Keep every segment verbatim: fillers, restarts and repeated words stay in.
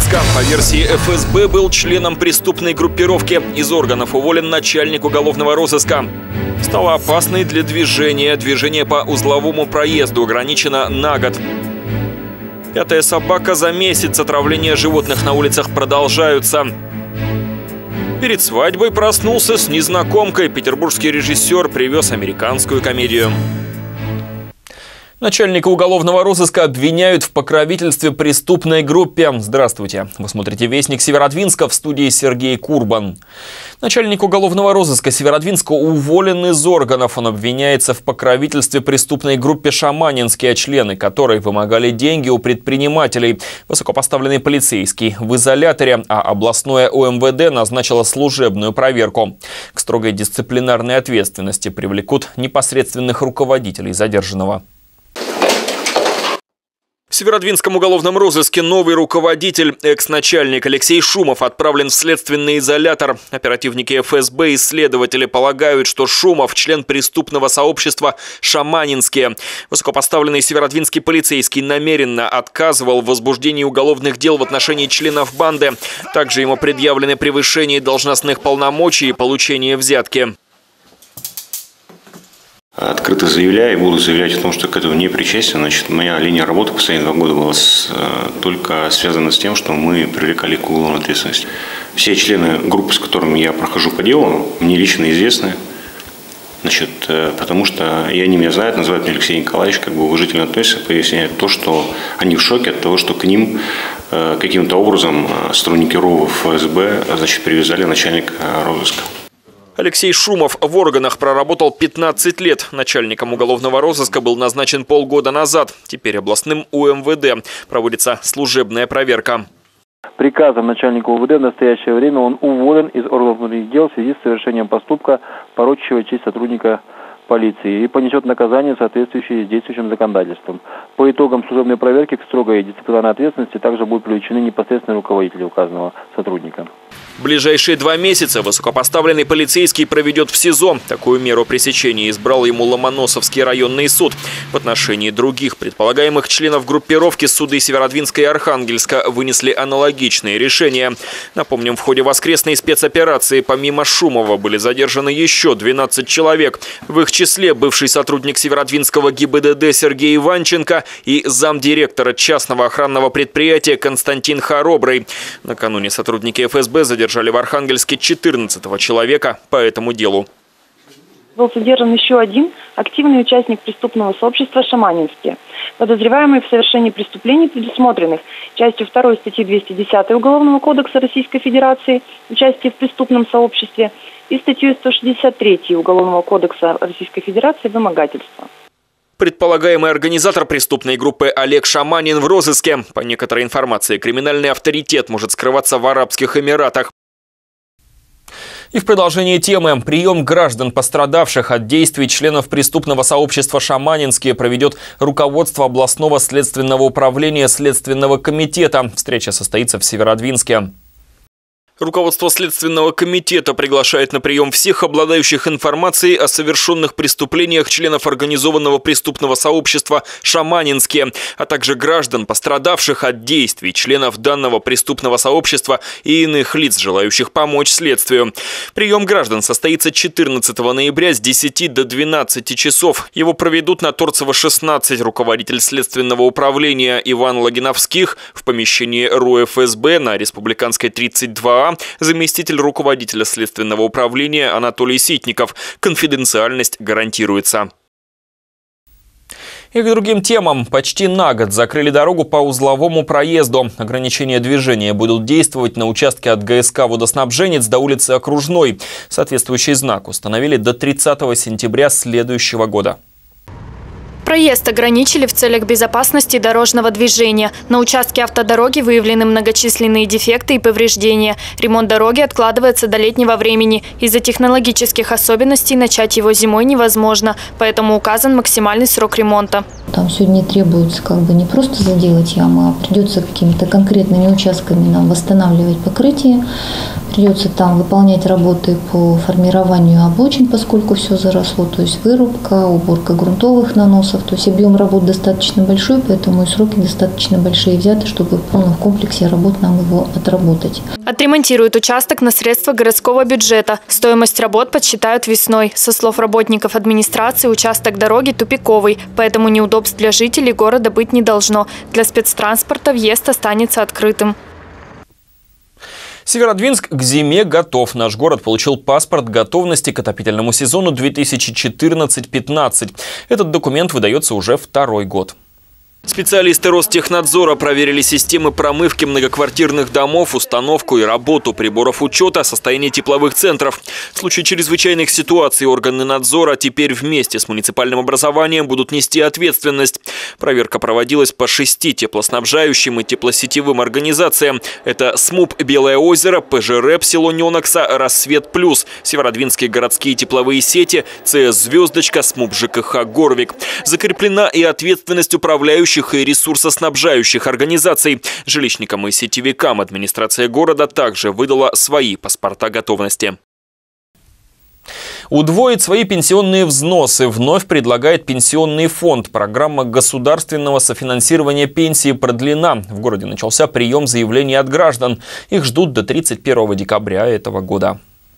Северодвинска. По версии эф эс бэ был членом преступной группировки. Из органов уволен начальник уголовного розыска. Стало опасной для движения. Движение по узловому проезду ограничено на год. Пятая собака за месяц. Отравления животных на улицах продолжаются. Перед свадьбой проснулся с незнакомкой. Петербургский режиссер привез американскую комедию. Начальника уголовного розыска обвиняют в покровительстве преступной группе. Здравствуйте. Вы смотрите «Вестник Северодвинска», в студии Сергей Курбан. Начальник уголовного розыска Северодвинска уволен из органов. Он обвиняется в покровительстве преступной группе «Шаманинские», члены которой вымогали деньги у предпринимателей. Высокопоставленный полицейский в изоляторе, а областное о эм вэ дэ назначило служебную проверку. К строгой дисциплинарной ответственности привлекут непосредственных руководителей задержанного. В Северодвинском уголовном розыске новый руководитель, экс-начальник Алексей Шумов, отправлен в следственный изолятор. Оперативники эф эс бэ и следователи полагают, что Шумов – член преступного сообщества «Шаманинские». Высокопоставленный северодвинский полицейский намеренно отказывал в возбуждении уголовных дел в отношении членов банды. Также ему предъявлены превышение должностных полномочий и получение взятки. Открыто заявляю и буду заявлять о том, что к этому не причастен. Значит, моя линия работы последние два года была с, только связана с тем, что мы привлекали к уголовной ответственности. Все члены группы, с которыми я прохожу по делу, мне лично известны. Значит, потому что и они меня знают, называют меня Алексей Николаевич, как бы уважительно относятся, поясняют то, что они в шоке от того, что к ним каким-то образом сотрудники РОВ эф эс бэ, значит, привязали начальника розыска. Алексей Шумов в органах проработал пятнадцать лет. Начальником уголовного розыска был назначен полгода назад. Теперь областным о эм вэ дэ проводится служебная проверка. Приказом начальника о вэ дэ в настоящее время он уволен из органов внутренних дел в связи с совершением поступка, порочащего честь сотрудника полиции, и понесет наказание, соответствующее с действующим законодательством. По итогам служебной проверки к строгой дисциплинарной ответственности также будут привлечены непосредственные руководители указанного сотрудника. В ближайшие два месяца высокопоставленный полицейский проведет в СИЗО. Такую меру пресечения избрал ему Ломоносовский районный суд. В отношении других предполагаемых членов группировки суды Северодвинска и Архангельска вынесли аналогичные решения. Напомним, в ходе воскресной спецоперации помимо Шумова были задержаны еще двенадцать человек. В их числе бывший сотрудник Северодвинского гэ и бэ дэ дэ Сергей Иванченко и замдиректора частного охранного предприятия Константин Хоробрый. Накануне сотрудники эф эс бэ задержали Задержали в Архангельске четырнадцатого человека по этому делу. Был задержан еще один активный участник преступного сообщества «Шаманинские», подозреваемый в совершении преступлений, предусмотренных частью второй статьи двести десятой Уголовного кодекса Российской Федерации «Участие в преступном сообществе» и статьей сто шестьдесят третьей Уголовного кодекса Российской Федерации «Вымогательство». Предполагаемый организатор преступной группы Олег Шаманин в розыске. По некоторой информации, криминальный авторитет может скрываться в Арабских Эмиратах. И в продолжении темы. Прием граждан, пострадавших от действий членов преступного сообщества «Шаманинские», проведет руководство областного следственного управления Следственного комитета. Встреча состоится в Северодвинске. Руководство Следственного комитета приглашает на прием всех обладающих информацией о совершенных преступлениях членов организованного преступного сообщества «Шаманинские», а также граждан, пострадавших от действий членов данного преступного сообщества и иных лиц, желающих помочь следствию. Прием граждан состоится четырнадцатого ноября с десяти до двенадцати часов. Его проведут на Торцева, шестнадцать, руководитель Следственного управления Иван Логиновских, в помещении РУ эф эс бэ на Республиканской, тридцать два А, заместитель руководителя Следственного управления Анатолий Ситников. Конфиденциальность гарантируется. И к другим темам. Почти на год закрыли дорогу по узловому проезду. Ограничения движения будут действовать на участке от гэ эс ка «Водоснабженец» до улицы Окружной. Соответствующий знак установили до тридцатого сентября следующего года. Проезд ограничили в целях безопасности дорожного движения. На участке автодороги выявлены многочисленные дефекты и повреждения. Ремонт дороги откладывается до летнего времени. Из-за технологических особенностей начать его зимой невозможно, поэтому указан максимальный срок ремонта. Там сегодня требуется как бы не просто заделать ямы, а придется какими-то конкретными участками нам восстанавливать покрытие. Придется там выполнять работы по формированию обочин, поскольку все заросло, то есть вырубка, уборка грунтовых наносов. То есть объем работ достаточно большой, поэтому и сроки достаточно большие взяты, чтобы в полном комплексе работ нам его отработать. Отремонтируют участок на средства городского бюджета. Стоимость работ подсчитают весной. Со слов работников администрации, участок дороги тупиковый, поэтому неудобств для жителей города быть не должно. Для спецтранспорта въезд останется открытым. Северодвинск к зиме готов. Наш город получил паспорт готовности к отопительному сезону две тысячи четырнадцать — пятнадцать. Этот документ выдается уже второй год. Специалисты Ростехнадзора проверили системы промывки многоквартирных домов, установку и работу приборов учета, состояние тепловых центров. В случае чрезвычайных ситуаций органы надзора теперь вместе с муниципальным образованием будут нести ответственность. Проверка проводилась по шести теплоснабжающим и теплосетевым организациям. Это СМУП «Белое озеро», ПЖРЭП село Ненокса, «Рассвет плюс», Северодвинские городские тепловые сети, ЦС «Звездочка», СМУП ЖКХ «Горвик». Закреплена и ответственность управляющих и ресурсоснабжающих организаций. Жилищникам и сетевикам администрация города также выдала свои паспорта готовности. Удвоить свои пенсионные взносы вновь предлагает Пенсионный фонд. Программа государственного софинансирования пенсии продлена. В городе начался прием заявлений от граждан. Их ждут до тридцать первого декабря этого года.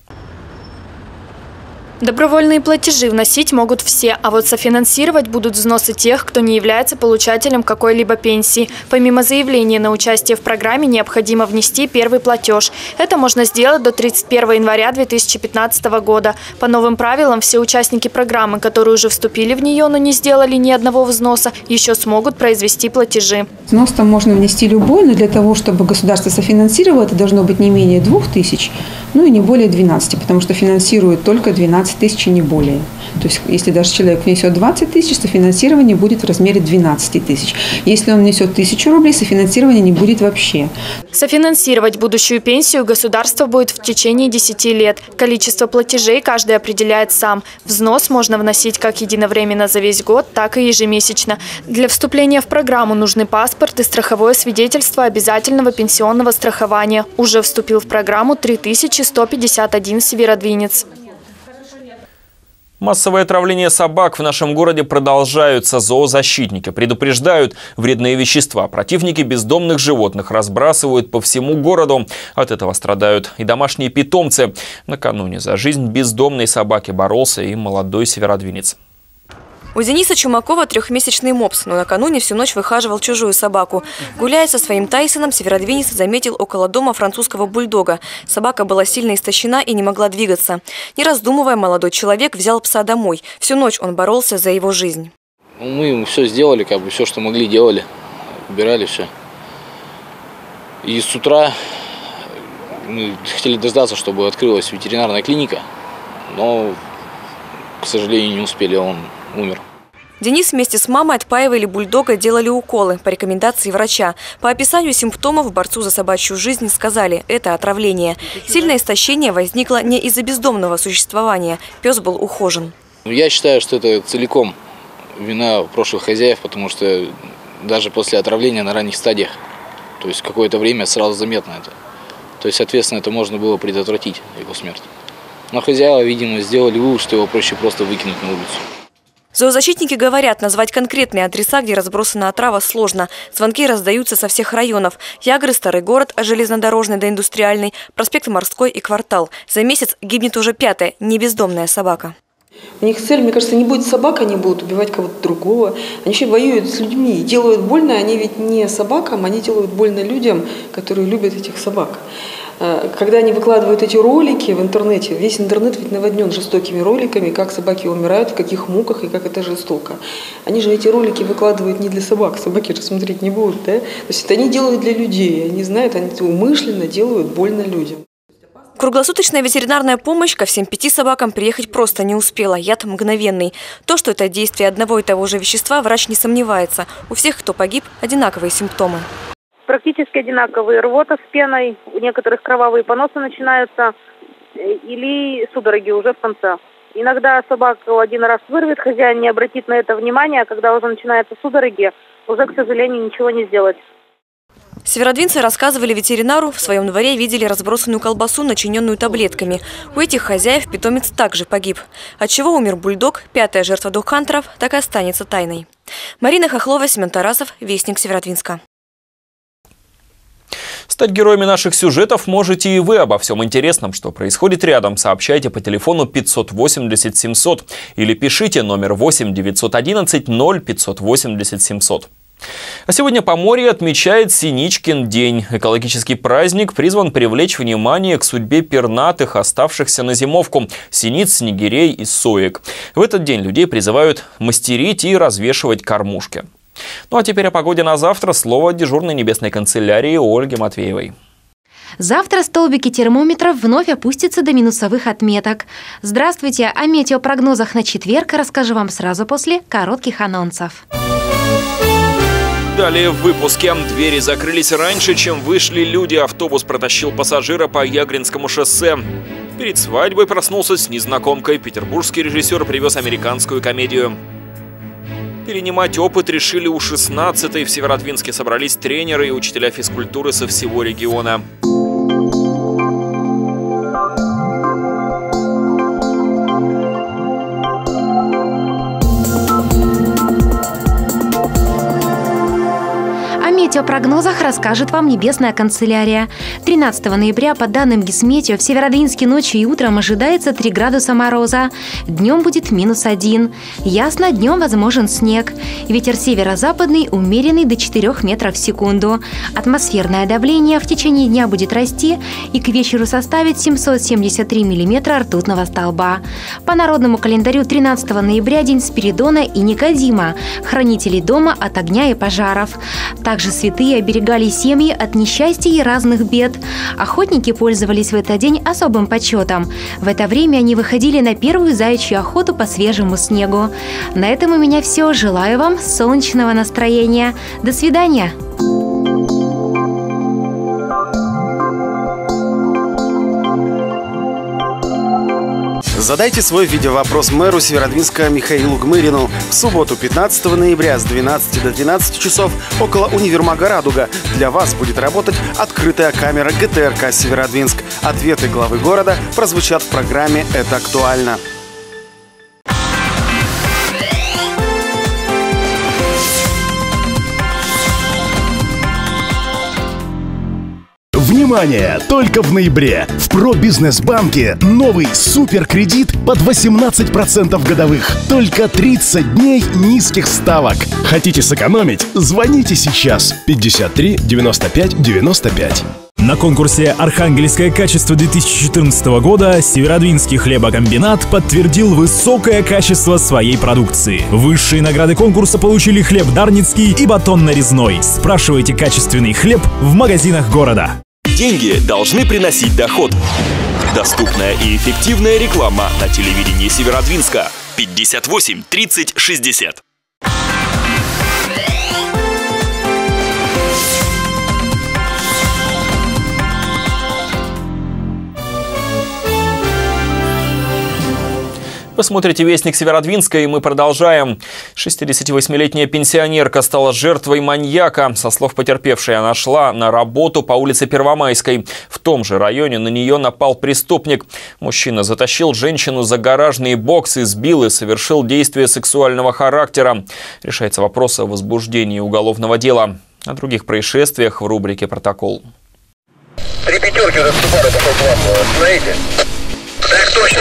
Добровольные платежи вносить могут все, а вот софинансировать будут взносы тех, кто не является получателем какой-либо пенсии. Помимо заявления на участие в программе, необходимо внести первый платеж. Это можно сделать до тридцать первого января две тысячи пятнадцатого года. По новым правилам, все участники программы, которые уже вступили в нее, но не сделали ни одного взноса, еще смогут произвести платежи. Взнос там можно внести любой, но для того, чтобы государство софинансировало, это должно быть не менее двух тысяч, ну и не более двенадцати, потому что финансирует только двенадцать тысяч и не более. То есть, если даже человек внесет двадцать тысяч, софинансирование будет в размере двенадцати тысяч. Если он внесет тысячу рублей, софинансирования не будет вообще. Софинансировать будущую пенсию государство будет в течение десяти лет. Количество платежей каждый определяет сам. Взнос можно вносить как единовременно за весь год, так и ежемесячно. Для вступления в программу нужны паспорт и страховое свидетельство обязательного пенсионного страхования. Уже вступил в программу три тысячи сто пятьдесят один северодвинец. Массовое отравление собак в нашем городе продолжаются. Зоозащитники предупреждают, вредные вещества противники бездомных животных разбрасывают по всему городу. От этого страдают и домашние питомцы. Накануне за жизнь бездомной собаки боролся и молодой северодвинец. У Дениса Чумакова трехмесячный мопс, но накануне всю ночь выхаживал чужую собаку. Гуляя со своим Тайсоном, северодвинец заметил около дома французского бульдога. Собака была сильно истощена и не могла двигаться. Не раздумывая, молодой человек взял пса домой. Всю ночь он боролся за его жизнь. Мы все сделали, как бы все, что могли, делали. Убирали все. И с утра мы хотели дождаться, чтобы открылась ветеринарная клиника, но, к сожалению, не успели, он умер. Денис вместе с мамой отпаивали бульдога, делали уколы по рекомендации врача. По описанию симптомов борцу за собачью жизнь сказали – это отравление. Сильное истощение возникло не из-за бездомного существования. Пес был ухожен. Я считаю, что это целиком вина прошлых хозяев, потому что даже после отравления на ранних стадиях, то есть какое-то время сразу заметно это. То есть, соответственно, это можно было предотвратить, его смерть. Но хозяева, видимо, сделали вывод, что его проще просто выкинуть на улицу. Зоозащитники говорят, назвать конкретные адреса, где разбросана отрава, сложно. Звонки раздаются со всех районов. Ягры, Старый город, железнодорожный до индустриальный, проспект Морской и Квартал. За месяц гибнет уже пятая небездомная собака. У них цель, мне кажется, не будет собак, они будут убивать кого-то другого. Они вообще воюют с людьми, делают больно. Они ведь не собакам, они делают больно людям, которые любят этих собак. Когда они выкладывают эти ролики в интернете, весь интернет ведь наводнен жестокими роликами, как собаки умирают, в каких муках и как это жестоко. Они же эти ролики выкладывают не для собак, собаки же смотреть не будут, да? То есть это они делают для людей, они знают, они умышленно делают больно людям. Круглосуточная ветеринарная помощь ко всем пяти собакам приехать просто не успела. Яд мгновенный. То, что это действие одного и того же вещества, врач не сомневается. У всех, кто погиб, одинаковые симптомы. Практически одинаковые. Рвота с пеной, у некоторых кровавые поносы начинаются, или судороги уже в конце. Иногда собаку один раз вырвет, хозяин не обратит на это внимания, а когда уже начинаются судороги, уже, к сожалению, ничего не сделать. Северодвинцы рассказывали ветеринару, в своем дворе видели разбросанную колбасу, начиненную таблетками. У этих хозяев питомец также погиб. Отчего умер бульдог, пятая жертва догхантеров, так и останется тайной. Марина Хохлова, Семен Тарасов, Вестник Северодвинска. Стать героями наших сюжетов можете и вы. Обо всем интересном, что происходит рядом, сообщайте по телефону пятьсот восемьдесят семьсот или пишите номер восемь девятьсот одиннадцать ноль пятьсот восемьдесят семьсот. А сегодня Поморье отмечает Синичкин день. Экологический праздник призван привлечь внимание к судьбе пернатых, оставшихся на зимовку – синиц, снегирей и соек. В этот день людей призывают мастерить и развешивать кормушки. Ну а теперь о погоде на завтра. Слово дежурной небесной канцелярии Ольги Матвеевой. Завтра столбики термометров вновь опустятся до минусовых отметок. Здравствуйте! О метеопрогнозах на четверг расскажу вам сразу после коротких анонсов. Далее в выпуске. Двери закрылись раньше, чем вышли люди. Автобус протащил пассажира по Ягринскому шоссе. Перед свадьбой проснулся с незнакомкой. Петербургский режиссер привез американскую комедию. Перенимать опыт решили у шестнадцатой. В Северодвинске собрались тренеры и учителя физкультуры со всего региона. О прогнозах расскажет вам небесная канцелярия. тринадцатого ноября, по данным Гисметео, в Северодвинске ночью и утром ожидается три градуса мороза. Днем будет минус один. Ясно, днем возможен снег. Ветер северо-западный умеренный до четырёх метров в секунду. Атмосферное давление в течение дня будет расти и к вечеру составит семьсот семьдесят три миллиметра ртутного столба. По народному календарю тринадцатого ноября день Спиридона и Никодима, хранителей дома от огня и пожаров. Также святые оберегали семьи от несчастья и разных бед. Охотники пользовались в этот день особым почетом. В это время они выходили на первую заячью охоту по свежему снегу. На этом у меня все. Желаю вам солнечного настроения. До свидания! Задайте свой видеовопрос мэру Северодвинска Михаилу Гмырину в субботу пятнадцатого ноября с двенадцати до двенадцати часов около универмага «Радуга». Для вас будет работать открытая камера гэ тэ эр ка «Северодвинск». Ответы главы города прозвучат в программе «Это актуально». Внимание! Только в ноябре в Пробизнесбанке новый суперкредит под восемнадцать процентов годовых. Только тридцать дней низких ставок. Хотите сэкономить? Звоните сейчас. пятьдесят три девяносто пять девяносто пять. На конкурсе «Архангельское качество две тысячи четырнадцатого года» Северодвинский хлебокомбинат подтвердил высокое качество своей продукции. Высшие награды конкурса получили хлеб дарницкий и батон нарезной. Спрашивайте качественный хлеб в магазинах города. Деньги должны приносить доход. Доступная и эффективная реклама на телевидении Северодвинска. пятьдесят восемь тридцать шестьдесят. Вы смотрите «Вестник Северодвинска», и мы продолжаем. шестидесятивосьмилетняя пенсионерка стала жертвой маньяка. Со слов потерпевшей, она шла на работу по улице Первомайской. В том же районе на нее напал преступник. Мужчина затащил женщину за гаражный бокс, избил и совершил действия сексуального характера. Решается вопрос о возбуждении уголовного дела. О других происшествиях в рубрике «Протокол». Три пятерки за Субару пошел к вам. Остановите. Так точно.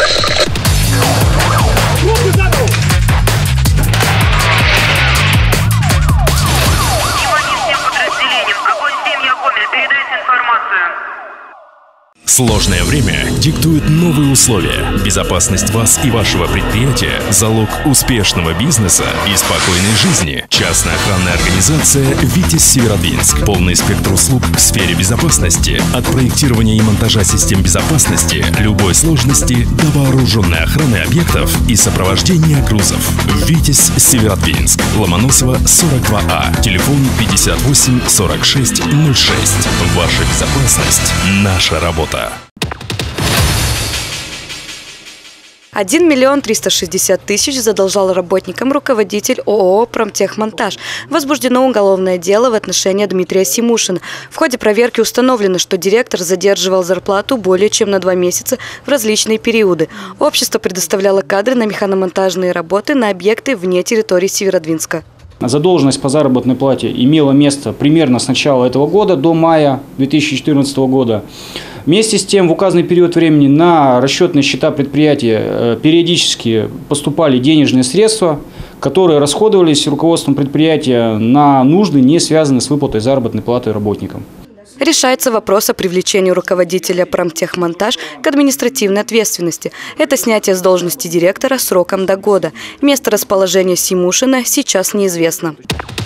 Сложное время диктует новые условия. Безопасность вас и вашего предприятия – залог успешного бизнеса и спокойной жизни. Частная охранная организация «Витязь Северодвинск». Полный спектр услуг в сфере безопасности. От проектирования и монтажа систем безопасности, любой сложности до вооруженной охраны объектов и сопровождения грузов. «Витязь Северодвинск». Ломоносова, сорок два А. Телефон пятьдесят восемь сорок шесть ноль шесть. Ваша безопасность – наша работа. один миллион триста шестьдесят тысяч задолжал работникам руководитель ООО «Промтехмонтаж». Возбуждено уголовное дело в отношении Дмитрия Симушина. В ходе проверки установлено, что директор задерживал зарплату более чем на два месяца в различные периоды. Общество предоставляло кадры на механомонтажные работы на объекты вне территории Северодвинска. Задолженность по заработной плате имела место примерно с начала этого года до мая две тысячи четырнадцатого года. Вместе с тем, в указанный период времени на расчетные счета предприятия периодически поступали денежные средства, которые расходовались руководством предприятия на нужды, не связанные с выплатой заработной платы работникам. Решается вопрос о привлечении руководителя «Промтехмонтаж» к административной ответственности. Это снятие с должности директора сроком до года. Место расположения Симушина сейчас неизвестно.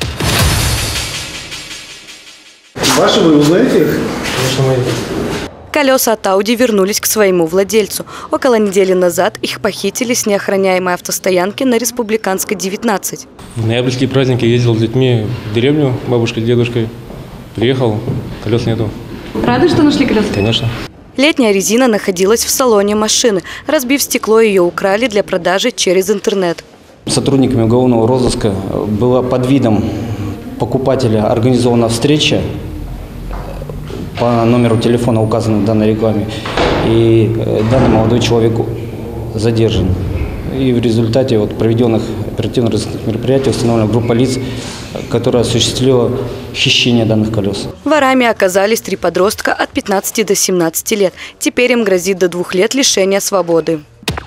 Ваши, вы узнаете их? Конечно, мои. Колеса от Ауди вернулись к своему владельцу. Около недели назад их похитили с неохраняемой автостоянки на Республиканской, девятнадцать. В ноябрьские праздники ездил с детьми в деревню, бабушкой, дедушкой. Приехал, колес нету. Рады, что нашли колеса? Конечно. Летняя резина находилась в салоне машины. Разбив стекло, ее украли для продажи через интернет. Сотрудниками уголовного розыска была под видом покупателя организована встреча по номеру телефона, указанному в данной рекламе. И данный молодой человек задержан. И в результате вот проведенных оперативно-розыскных мероприятий установлена группа лиц, которая осуществила хищение данных колес. Ворами оказались три подростка от пятнадцати до семнадцати лет. Теперь им грозит до двух лет лишения свободы.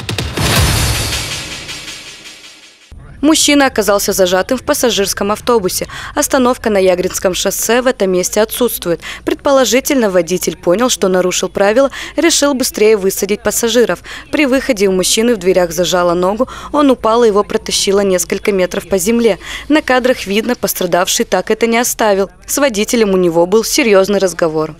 Мужчина оказался зажатым в пассажирском автобусе. Остановка на Ягринском шоссе в этом месте отсутствует. Предположительно, водитель понял, что нарушил правила, решил быстрее высадить пассажиров. При выходе у мужчины в дверях зажало ногу, он упал и его протащило несколько метров по земле. На кадрах видно, пострадавший так это не оставил. С водителем у него был серьезный разговор.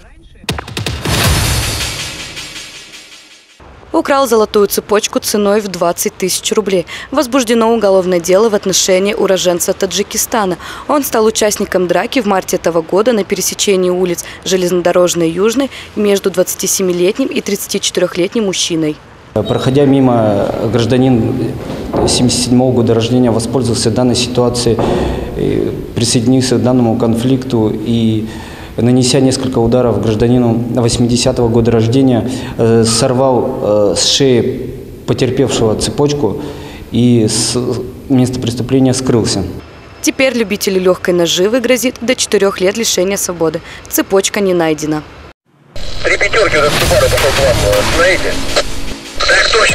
Украл золотую цепочку ценой в двадцать тысяч рублей. Возбуждено уголовное дело в отношении уроженца Таджикистана. Он стал участником драки в марте этого года на пересечении улиц Железнодорожной и Южной между двадцатисемилетним и тридцатичетырёхлетним мужчиной. Проходя мимо, гражданин семьдесят седьмого года рождения воспользовался данной ситуацией, присоединился к данному конфликту и, нанеся несколько ударов гражданину восьмидесятого года рождения, сорвал с шеи потерпевшего цепочку и с места преступления скрылся. Теперь любителю легкой наживы грозит до четырех лет лишения свободы. Цепочка не найдена. Три пятерки за Субару пошел к вам. Смотрите. Так точно.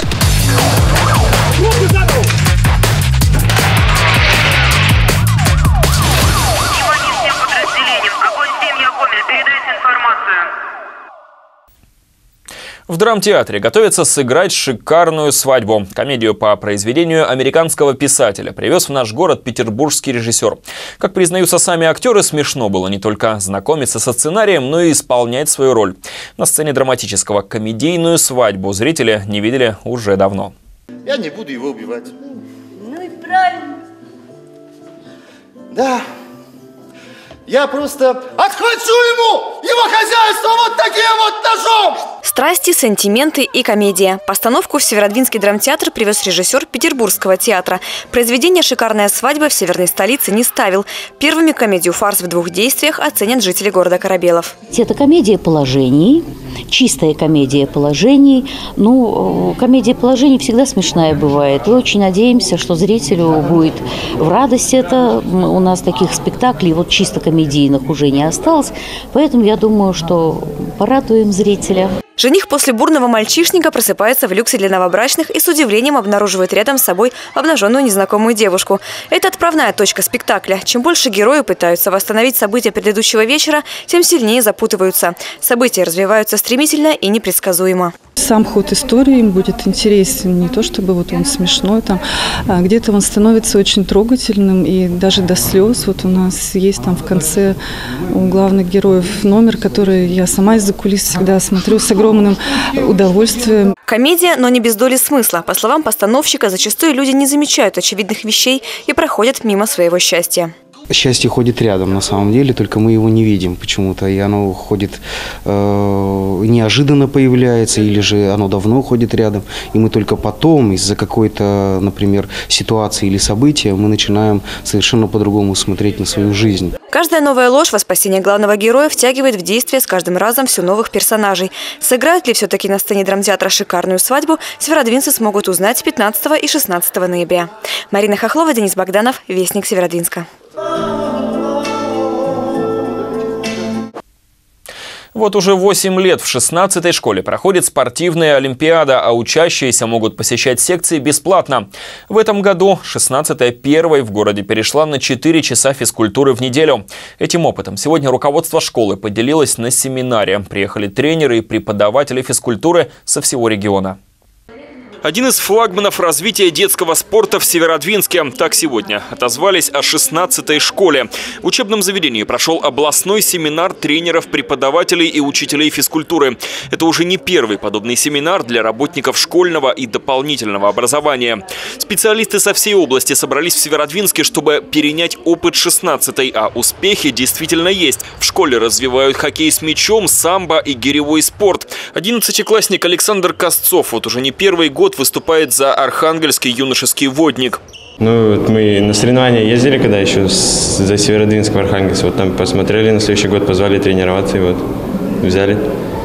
В драмтеатре готовится сыграть шикарную свадьбу. Комедию по произведению американского писателя привез в наш город петербургский режиссер. Как признаются сами актеры, смешно было не только знакомиться со сценарием, но и исполнять свою роль. На сцене драматического комедийную свадьбу зрители не видели уже давно. Я не буду его убивать. Ну и правильно. Да. Я просто отхвачу ему его хозяйство вот таким вот ножом! Страсти, сантименты и комедия. Постановку в Северодвинский драмтеатр привез режиссер Петербургского театра. Произведение «Шикарная свадьба» в северной столице не ставил. Первыми комедию «Фарс в двух действиях» оценят жители города Корабелов. Это комедия положений, чистая комедия положений. Ну, комедия положений всегда смешная бывает. И очень надеемся, что зрителю будет в радость это. У нас таких спектаклей вот чисто комедийных уже не осталось. Поэтому я думаю, что порадуем зрителя. Жених после бурного мальчишника просыпается в люксе для новобрачных и с удивлением обнаруживает рядом с собой обнаженную незнакомую девушку. Это отправная точка спектакля. Чем больше герои пытаются восстановить события предыдущего вечера, тем сильнее запутываются. События развиваются стремительно и непредсказуемо. Сам ход истории им будет интересен, не то чтобы вот он смешной, там, а где-то он становится очень трогательным и даже до слез. Вот у нас есть там в конце у главных героев номер, который я сама из-за кулис всегда смотрю с огромным удовольствием. Комедия, но не без доли смысла. По словам постановщика, зачастую люди не замечают очевидных вещей и проходят мимо своего счастья. Счастье ходит рядом, на самом деле, только мы его не видим почему-то, и оно ходит, э, неожиданно появляется, или же оно давно ходит рядом, и мы только потом из-за какой-то, например, ситуации или события мы начинаем совершенно по-другому смотреть на свою жизнь. Каждая новая ложь во спасение главного героя втягивает в действие с каждым разом все новых персонажей. Сыграют ли все-таки на сцене драмтеатра шикарную свадьбу, северодвинцы смогут узнать пятнадцатого и шестнадцатого ноября. Марина Хохлова, Денис Богданов, Вестник Северодвинска. Вот уже восемь лет в шестнадцатой школе проходит спортивная олимпиада, а учащиеся могут посещать секции бесплатно. В этом году шестнадцатая первой в городе перешла на четыре часа физкультуры в неделю. Этим опытом сегодня руководство школы поделилось на семинаре. Приехали тренеры и преподаватели физкультуры со всего региона. Один из флагманов развития детского спорта в Северодвинске. Так сегодня отозвались о шестнадцатой школе. В учебном заведении прошел областной семинар тренеров, преподавателей и учителей физкультуры. Это уже не первый подобный семинар для работников школьного и дополнительного образования. Специалисты со всей области собрались в Северодвинске, чтобы перенять опыт шестнадцатой, а успехи действительно есть. В школе развивают хоккей с мячом, самбо и гиревой спорт. одиннадцатиклассник Александр Косцов вот уже не первый год выступает за Архангельский юношеский водник. Ну, вот мы на соревнования ездили, когда еще с, за Северодвинск в Архангельск. Вот там посмотрели, на следующий год позвали тренироваться и вот взяли.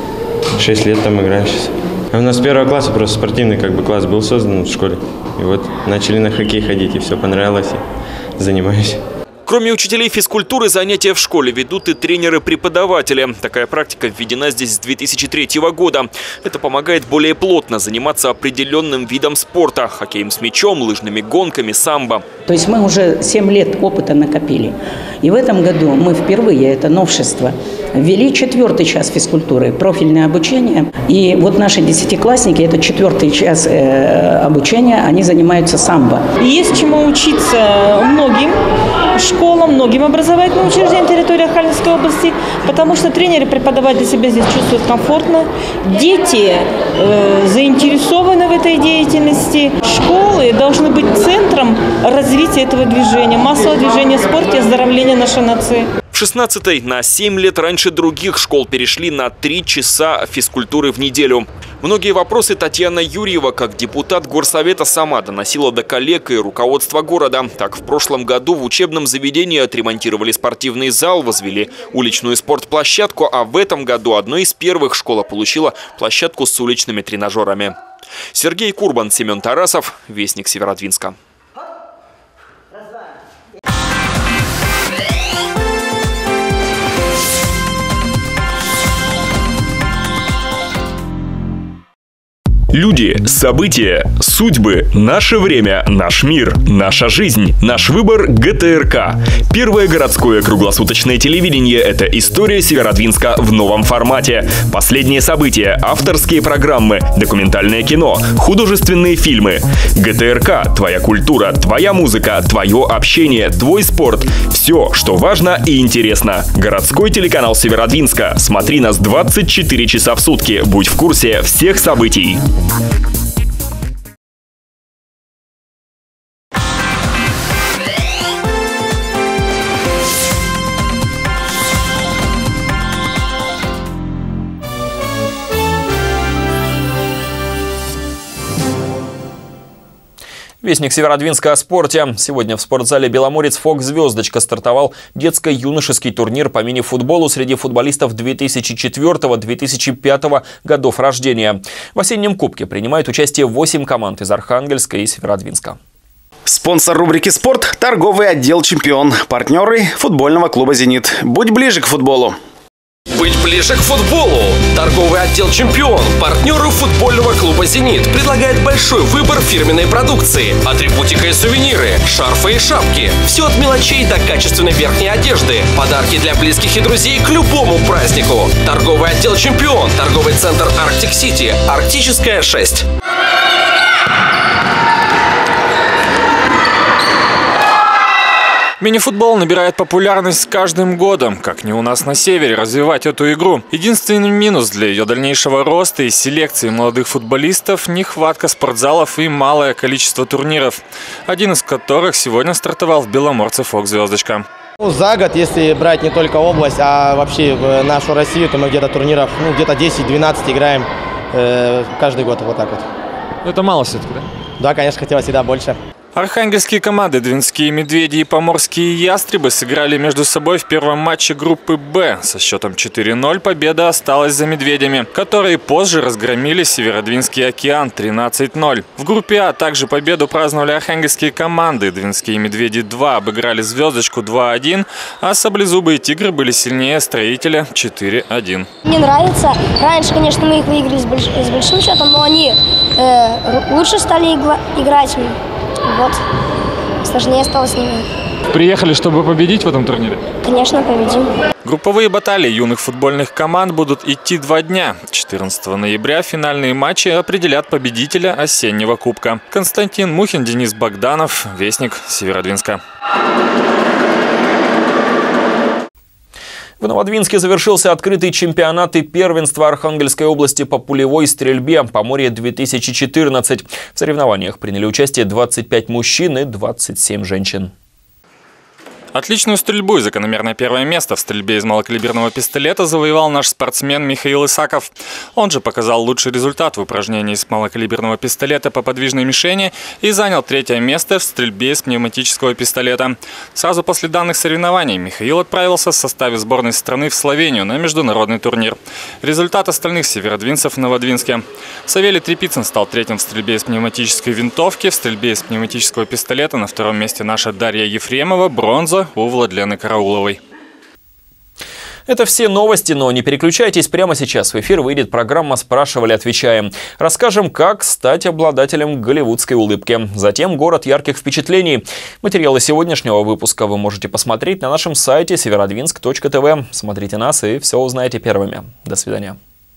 Шесть лет там играем сейчас. А у нас с первого класса просто спортивный как бы класс был создан в школе. И вот начали на хоккей ходить, и все понравилось, и занимаюсь. Кроме учителей физкультуры, занятия в школе ведут и тренеры-преподаватели. Такая практика введена здесь с две тысячи третьего года. Это помогает более плотно заниматься определенным видом спорта – хоккеем с мячом, лыжными гонками, самбо. То есть мы уже семь лет опыта накопили. И в этом году мы впервые, это новшество, ввели четвертый час физкультуры, профильное обучение. И вот наши десятиклассники, это четвертый час э, обучения, они занимаются самбо. Есть чему учиться многим школам, многим образовательным учреждениям территории Архангельской области, потому что тренеры, преподаватели себя здесь чувствуют комфортно. Дети э, заинтересованы в этой деятельности. Школы должны быть центром развития этого движения, массового движения в спорте и оздоровления нашей нации. В шестнадцатой на семь лет раньше других школ перешли на три часа физкультуры в неделю. Многие вопросы Татьяна Юрьева, как депутат горсовета, сама доносила до коллег и руководства города. Так, в прошлом году в учебном заведении отремонтировали спортивный зал, возвели уличную спортплощадку, а в этом году одной из первых школа получила площадку с уличными тренажерами. Сергей Курбан, Семен Тарасов, Вестник Северодвинска. Люди, события, судьбы, наше время, наш мир, наша жизнь, наш выбор – гэ тэ эр ка. Первое городское круглосуточное телевидение – это история Северодвинска в новом формате. Последние события, авторские программы, документальное кино, художественные фильмы. гэ тэ эр ка – твоя культура, твоя музыка, твое общение, твой спорт. Все, что важно и интересно. Городской телеканал Северодвинска. Смотри нас двадцать четыре часа в сутки. Будь в курсе всех событий. Вестник Северодвинска о спорте. Сегодня в спортзале «Беломорец» «Фок Звездочка» стартовал детско-юношеский турнир по мини-футболу среди футболистов две тысячи четвёртого — две тысячи пятого годов рождения. В осеннем кубке принимают участие восемь команд из Архангельска и Северодвинска. Спонсор рубрики «Спорт» – торговый отдел «Чемпион». Партнеры футбольного клуба «Зенит». Будь ближе к футболу. Быть ближе к футболу. Торговый отдел «Чемпион», партнеры футбольного клуба «Зенит», предлагает большой выбор фирменной продукции, атрибутика и сувениры, шарфы и шапки. Все от мелочей до качественной верхней одежды. Подарки для близких и друзей к любому празднику. Торговый отдел «Чемпион», торговый центр «Арктик Сити», Арктическая шесть. Мини-футбол набирает популярность с каждым годом. Как ни у нас на севере развивать эту игру. Единственный минус для ее дальнейшего роста и селекции молодых футболистов – нехватка спортзалов и малое количество турниров. Один из которых сегодня стартовал в Беломорце «Фок Звездочка». За год, если брать не только область, а вообще нашу Россию, то мы где-то турниров, ну, где-то десять-двенадцать играем э, каждый год, вот так вот. Это мало все-таки, да? Да, конечно, хотелось всегда больше. Архангельские команды «Двинские медведи» и «Поморские ястребы» сыграли между собой в первом матче группы «Б». Со счетом четыре ноль победа осталась за «Медведями», которые позже разгромили Северодвинский «Океан» тринадцать ноль. В группе А также победу праздновали архангельские команды. «Двинские медведи-два» обыграли «Звездочку» два один, а «Саблезубые тигры» были сильнее «Строителя» четыре один. Мне нравится. Раньше, конечно, мы их выиграли с, больш... с большим счетом, но они э, лучше стали игла... играть. Вот. Сложнее стало с ними. Приехали, чтобы победить в этом турнире? Конечно, победим. Групповые баталии юных футбольных команд будут идти два дня. четырнадцатого ноября финальные матчи определят победителя осеннего кубка. Константин Мухин, Денис Богданов, Вестник Северодвинска. В Новодвинске завершился открытый чемпионат и первенство Архангельской области по пулевой стрельбе «Поморье-две тысячи четырнадцать». В соревнованиях приняли участие двадцать пять мужчин и двадцать семь женщин. Отличную стрельбу и закономерное первое место в стрельбе из малокалиберного пистолета завоевал наш спортсмен Михаил Исаков. Он же показал лучший результат в упражнении с малокалиберного пистолета по подвижной мишени и занял третье место в стрельбе из пневматического пистолета. Сразу после данных соревнований Михаил отправился в составе сборной страны в Словению на международный турнир. Результат остальных северодвинцев в Новодвинске. Савелий Трепицын стал третьим в стрельбе из пневматической винтовки, в стрельбе из пневматического пистолета на втором месте наша Дарья Ефремова, бронза у Владлены Карауловой. Это все новости, но не переключайтесь. Прямо сейчас в эфир выйдет программа «Спрашивали, отвечаем». Расскажем, как стать обладателем голливудской улыбки. Затем город ярких впечатлений. Материалы сегодняшнего выпуска вы можете посмотреть на нашем сайте северодвинск точка тв. Смотрите нас и все узнаете первыми. До свидания.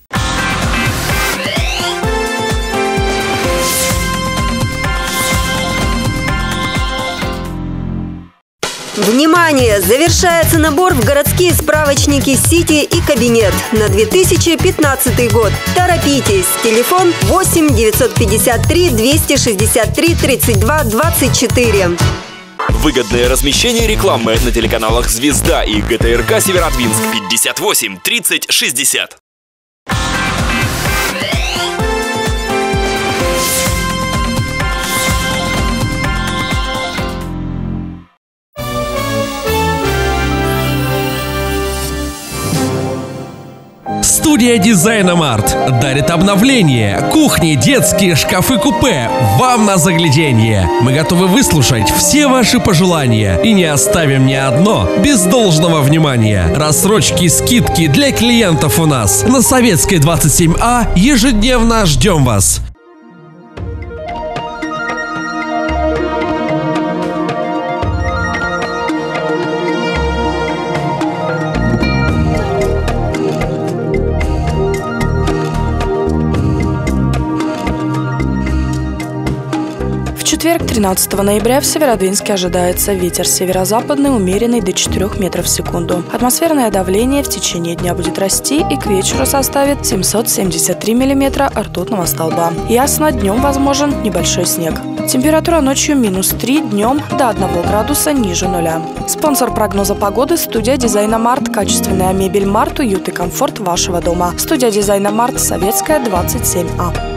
Внимание! Завершается набор в городские справочники «Сити» и «Кабинет» на две тысячи пятнадцатый год. Торопитесь! Телефон восемь девятьсот пятьдесят три двести шестьдесят три тридцать два двадцать четыре. Выгодное размещение рекламы на телеканалах «Звезда» и ГТРК Северодвинск пятьдесят восемь тридцать шестьдесят. Студия дизайна Март дарит обновление. Кухни, детские, шкафы-купе. Вам на загляденье. Мы готовы выслушать все ваши пожелания и не оставим ни одно без должного внимания. Рассрочки, скидки для клиентов у нас. На Советской двадцать семь А ежедневно ждем вас. В четверг, тринадцатого ноября, в Северодвинске ожидается ветер северо-западный, умеренный до четырёх метров в секунду. Атмосферное давление в течение дня будет расти и к вечеру составит семьсот семьдесят три миллиметра ртутного столба. Ясно, днем возможен небольшой снег. Температура ночью минус три, днем до одного градуса ниже нуля. Спонсор прогноза погоды – студия дизайна Март. Качественная мебель Март, уют и комфорт вашего дома. Студия дизайна Март, Советская, двадцать семь А.